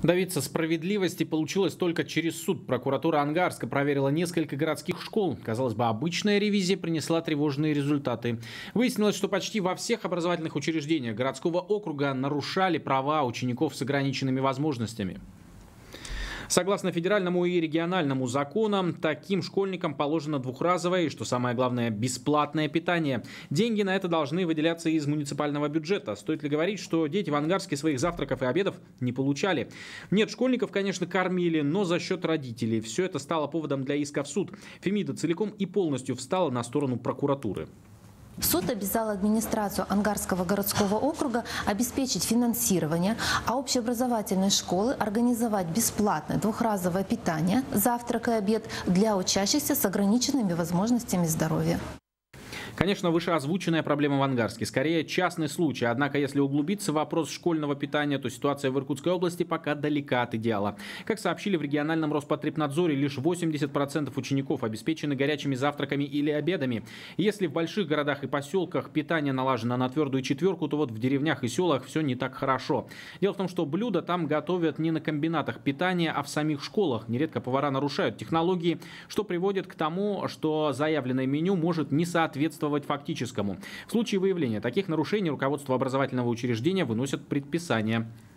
Добиться справедливости получилось только через суд. Прокуратура Ангарска проверила несколько городских школ. Казалось бы, обычная ревизия принесла тревожные результаты. Выяснилось, что почти во всех образовательных учреждениях городского округа нарушали права учеников с ограниченными возможностями. Согласно федеральному и региональному законам, таким школьникам положено двухразовое и, что самое главное, бесплатное питание. Деньги на это должны выделяться из муниципального бюджета. Стоит ли говорить, что дети в Ангарске своих завтраков и обедов не получали? Нет, школьников, конечно, кормили, но за счет родителей. Все это стало поводом для иска в суд. Фемида целиком и полностью встала на сторону прокуратуры. Суд обязал администрацию Ангарского городского округа обеспечить финансирование, а общеобразовательные школы организовать бесплатное двухразовое питание, завтрак и обед для учащихся с ограниченными возможностями здоровья. Конечно, вышеозвученная проблема в Ангарске скорее частный случай. Однако, если углубиться в вопрос школьного питания, то ситуация в Иркутской области пока далека от идеала. Как сообщили в региональном Роспотребнадзоре, лишь 80% учеников обеспечены горячими завтраками или обедами. Если в больших городах и поселках питание налажено на твердую четверку, то вот в деревнях и селах все не так хорошо. Дело в том, что блюда там готовят не на комбинатах питания, а в самих школах. Нередко повара нарушают технологии, что приводит к тому, что заявленное меню может не соответствовать фактическому. В случае выявления таких нарушений руководство образовательного учреждения выносит предписание.